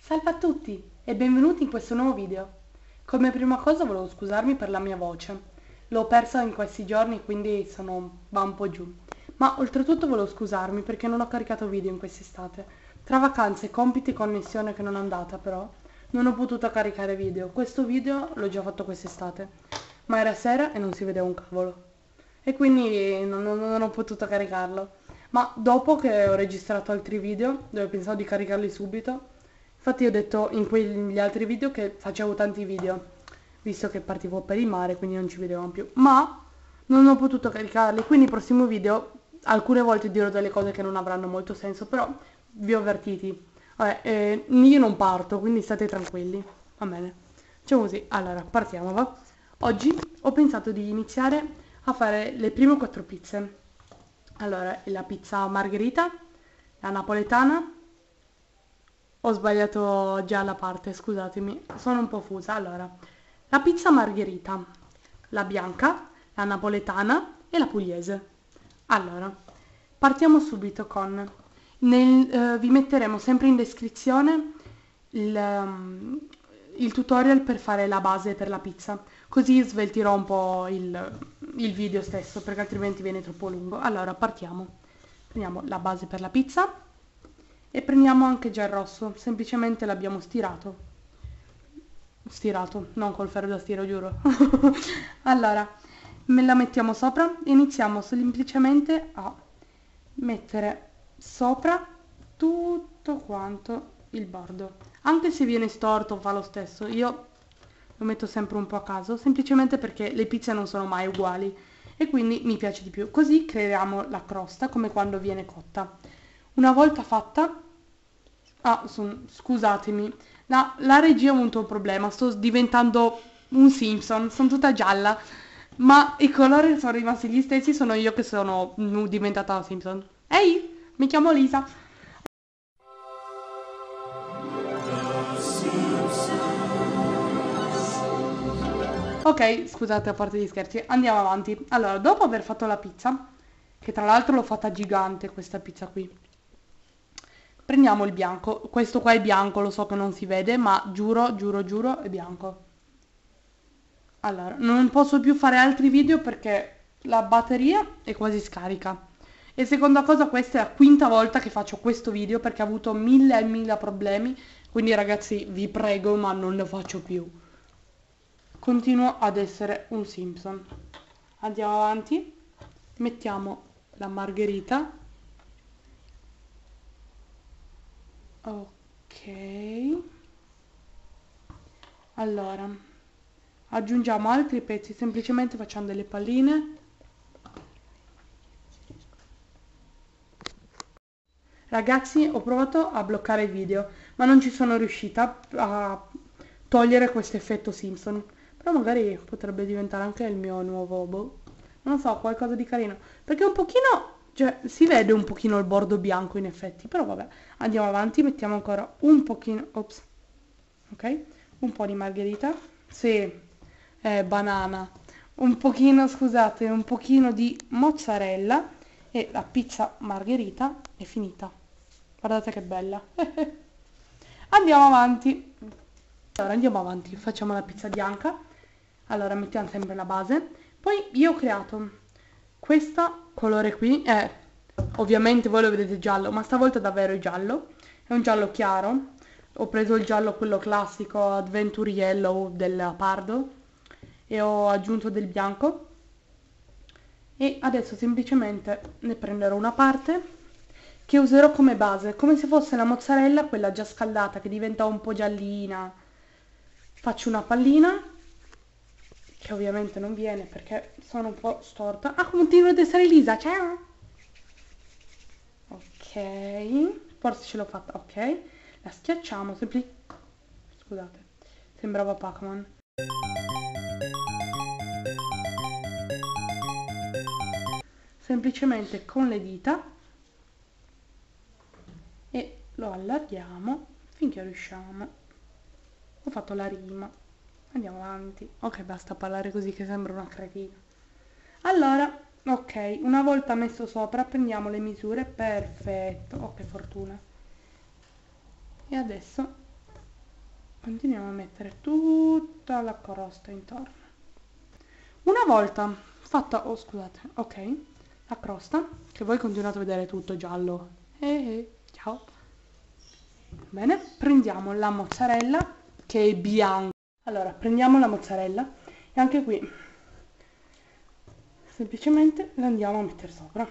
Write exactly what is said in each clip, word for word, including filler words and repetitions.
Salve a tutti e benvenuti in questo nuovo video. Come prima cosa volevo scusarmi per la mia voce. L'ho persa in questi giorni, quindi sono va un po' giù. Ma oltretutto volevo scusarmi perché non ho caricato video in quest'estate. Tra vacanze, compiti e connessione che non è andata però, non ho potuto caricare video. Questo video l'ho già fatto quest'estate, ma era sera e non si vedeva un cavolo. E quindi non, non- non ho potuto caricarlo. Ma dopo che ho registrato altri video, dove pensavo di caricarli subito, infatti ho detto in quegli altri video che facevo tanti video, visto che partivo per il mare, quindi non ci vedevamo più. Ma non ho potuto caricarli, quindi il prossimo video alcune volte dirò delle cose che non avranno molto senso, però vi ho avvertiti. Vabbè, eh, io non parto, quindi state tranquilli. Va bene. Facciamo così. Allora, partiamo, va? Oggi ho pensato di iniziare a fare le prime quattro pizze. Allora, la pizza margherita, la napoletana. Ho sbagliato già la parte, scusatemi, sono un po' fusa. Allora, la pizza margherita, la bianca, la napoletana e la pugliese. Allora, partiamo subito con... Nel, eh, vi metteremo sempre in descrizione il, um, il tutorial per fare la base per la pizza, così sveltirò un po' il, il video stesso, perché altrimenti viene troppo lungo. Allora, partiamo. Prendiamo la base per la pizza. E prendiamo anche già il rosso, semplicemente l'abbiamo stirato. Stirato, non col ferro da stiro, giuro. Allora, me la mettiamo sopra e iniziamo semplicemente a mettere sopra tutto quanto il bordo. Anche se viene storto fa lo stesso, io lo metto sempre un po' a caso, semplicemente perché le pizze non sono mai uguali e quindi mi piace di più. Così creiamo la crosta come quando viene cotta. Una volta fatta, ah, son- scusatemi, la, la regia ha avuto un problema, sto diventando un Simpson, sono tutta gialla, ma i colori sono rimasti gli stessi, sono io che sono mm, diventata Simpson. Ehi, mi chiamo Lisa. Ok, scusate a parte gli scherzi, andiamo avanti. Allora, dopo aver fatto la pizza, che tra l'altro l'ho fatta gigante questa pizza qui, prendiamo il bianco. Questo qua è bianco, lo so che non si vede, ma giuro, giuro, giuro, è bianco. Allora, non posso più fare altri video perché la batteria è quasi scarica. E seconda cosa, questa è la quinta volta che faccio questo video perché ho avuto mille e mille problemi. Quindi ragazzi, vi prego, ma non lo faccio più. Continuo ad essere un Simpson. Andiamo avanti. Mettiamo la margherita. Ok. Allora, aggiungiamo altri pezzi, semplicemente facciamo delle palline. Ragazzi, ho provato a bloccare il video, ma non ci sono riuscita a togliere questo effetto Simpson. Però magari potrebbe diventare anche il mio nuovo, boh, non lo so, qualcosa di carino. Perché un pochino, cioè, si vede un pochino il bordo bianco in effetti, però vabbè. Andiamo avanti, mettiamo ancora un pochino, ops, ok? Un po' di margherita. Sì, eh, banana. Un pochino, scusate, un pochino di mozzarella e la pizza margherita è finita. Guardate che bella. Andiamo avanti. Allora, andiamo avanti. Facciamo la pizza bianca. Allora, mettiamo sempre la base. Poi io ho creato questo colore qui. Eh, ovviamente voi lo vedete giallo, ma stavolta davvero è giallo. È un giallo chiaro. Ho preso il giallo quello classico Adventure Yellow del Pardo e ho aggiunto del bianco. E adesso semplicemente ne prenderò una parte che userò come base, come se fosse la mozzarella, quella già scaldata, che diventa un po' giallina. Faccio una pallina, che ovviamente non viene perché sono un po' storta. Ah, continuo ad essere Lisa, ciao! Ok, forse ce l'ho fatta, ok. La schiacciamo, sempli... Scusate, sembrava Pac-Man. Semplicemente con le dita e lo allarghiamo finché riusciamo. Ho fatto la rima. Andiamo avanti. Ok, basta parlare così che sembra una cretina. Allora, ok, una volta messo sopra prendiamo le misure. Perfetto. Oh, che fortuna. E adesso continuiamo a mettere tutta la crosta intorno. Una volta fatta, oh scusate, ok, la crosta, che voi continuate a vedere tutto giallo, eh, eh, ciao. Bene, prendiamo la mozzarella che è bianca. Allora, prendiamo la mozzarella e anche qui semplicemente la andiamo a mettere sopra.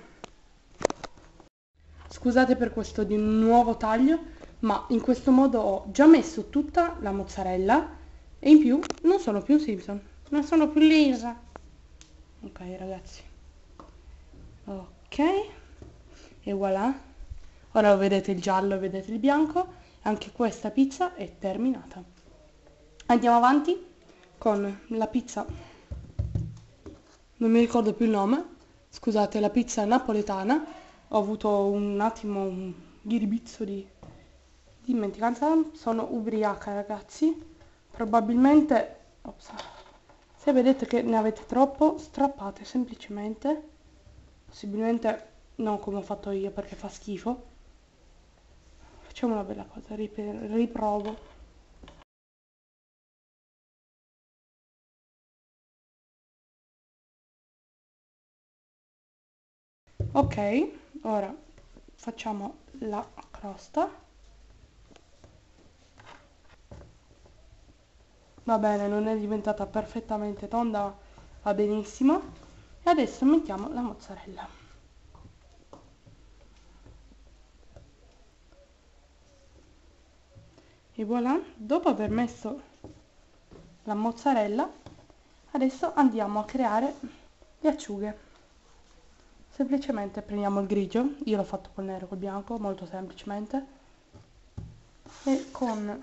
Scusate per questo di nuovo taglio, ma in questo modo ho già messo tutta la mozzarella e in più non sono più Simpson, non sono più lisa. Ok ragazzi, ok, e voilà, ora vedete il giallo e vedete il bianco, anche questa pizza è terminata. Andiamo avanti con la pizza, non mi ricordo più il nome, scusate, la pizza napoletana. Ho avuto un attimo un ghiribizzo di dimenticanza, sono ubriaca ragazzi, probabilmente, ops, se vedete che ne avete troppo strappate semplicemente, possibilmente non come ho fatto io perché fa schifo. Facciamo una bella cosa, riprovo. Ok, ora facciamo la crosta. Va bene, non è diventata perfettamente tonda, va benissimo. E adesso mettiamo la mozzarella. E voilà, dopo aver messo la mozzarella, adesso andiamo a creare le acciughe. Semplicemente prendiamo il grigio, io l'ho fatto col nero e col bianco, molto semplicemente, e con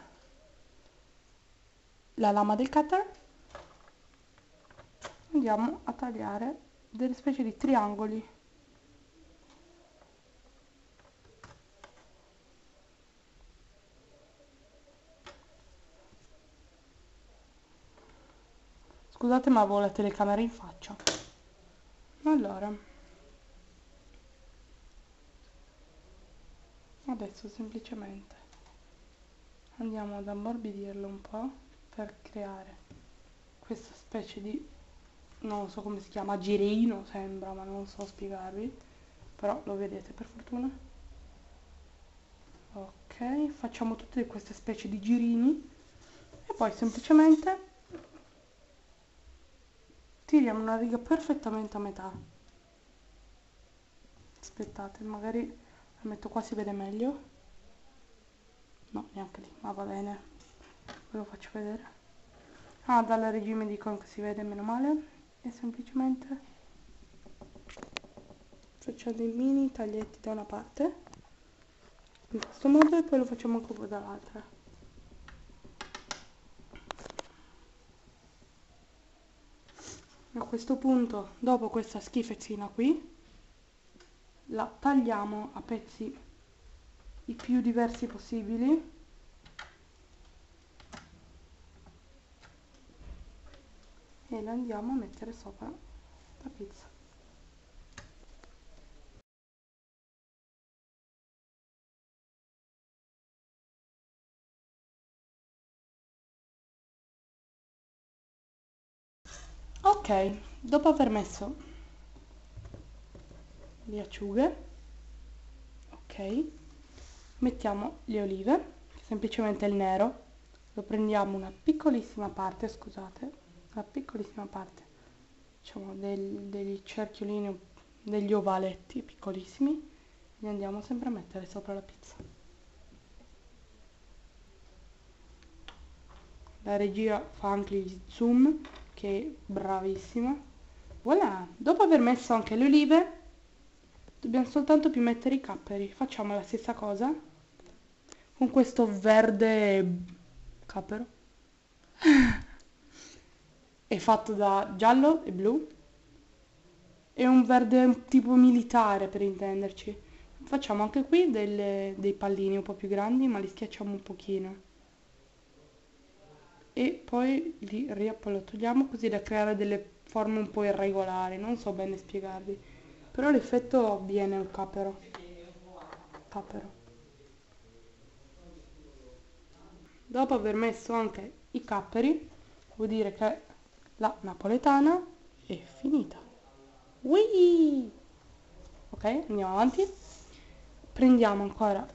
la lama del cutter andiamo a tagliare delle specie di triangoli. Scusate ma avevo la telecamera in faccia. Allora, adesso semplicemente andiamo ad ammorbidirlo un po' per creare questa specie di, non so come si chiama, girino sembra, ma non so spiegarvi, però lo vedete per fortuna. Ok, facciamo tutte queste specie di girini e poi semplicemente tiriamo una riga perfettamente a metà. Aspettate, magari la metto qua, si vede meglio. No, neanche lì, ma va bene, ve lo faccio vedere. Ah, dalla regia mi dicono che si vede, meno male. E semplicemente faccio dei mini taglietti da una parte in questo modo e poi lo facciamo anche poi dall'altra. A questo punto, dopo questa schifezzina qui, la tagliamo a pezzi i più diversi possibili. E la andiamo a mettere sopra la pizza. Ok, dopo aver messo le acciughe, ok, mettiamo le olive, semplicemente il nero, lo prendiamo una piccolissima parte, scusate, una piccolissima parte, facciamo del, degli cerchiolini, degli ovaletti piccolissimi, li andiamo sempre a mettere sopra la pizza. La regia fa anche gli zoom, che è bravissima. Voilà, dopo aver messo anche le olive, dobbiamo soltanto più mettere i capperi. Facciamo la stessa cosa con questo verde cappero. È fatto da giallo e blu. È un verde tipo militare per intenderci. Facciamo anche qui delle, dei pallini un po' più grandi, ma li schiacciamo un pochino. E poi li riappallottoliamo così da creare delle forme un po' irregolari. Non so bene spiegarvi. Però l'effetto avviene un cappero. Cappero. Dopo aver messo anche i capperi, vuol dire che la napoletana è finita. Ui! Ok, andiamo avanti. Prendiamo ancora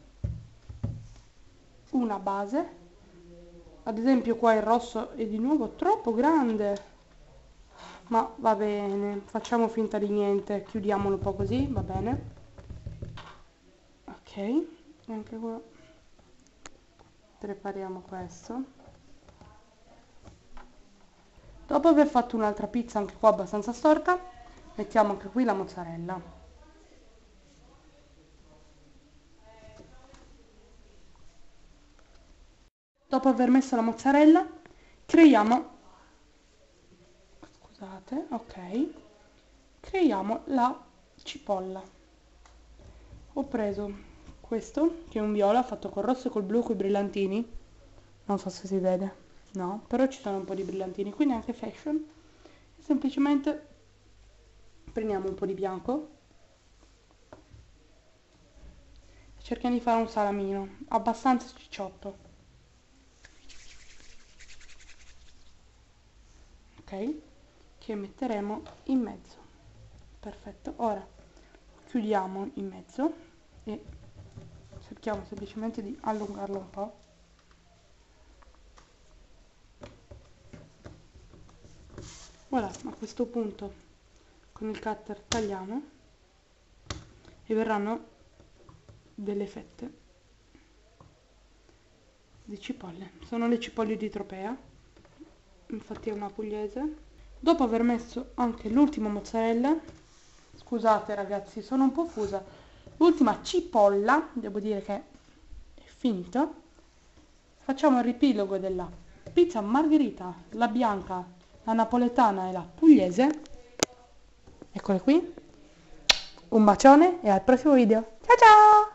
una base. Ad esempio qua il rosso è di nuovo troppo grande. Ma va bene, facciamo finta di niente, chiudiamolo un po' così, va bene. Ok, anche qua prepariamo questo. Dopo aver fatto un'altra pizza, anche qua abbastanza storta, mettiamo anche qui la mozzarella. Dopo aver messo la mozzarella, creiamo, scusate, ok, creiamo la cipolla. Ho preso questo, che è un viola fatto col rosso e col blu con i brillantini. Non so se si vede, no, però ci sono un po' di brillantini, quindi anche fashion. E semplicemente prendiamo un po' di bianco. Cerchiamo di fare un salamino, abbastanza cicciotto. Ok? Che metteremo in mezzo. Perfetto, ora chiudiamo in mezzo e cerchiamo semplicemente di allungarlo un po'. Ora a questo punto con il cutter tagliamo e verranno delle fette di cipolle. Sono le cipolle di Tropea, infatti è una pugliese. Dopo aver messo anche l'ultima mozzarella, scusate ragazzi, sono un po' fusa, l'ultima cipolla, devo dire che è finita, facciamo il riepilogo della pizza margherita, la bianca, la napoletana e la pugliese. Eccole qui, un bacione e al prossimo video, ciao ciao!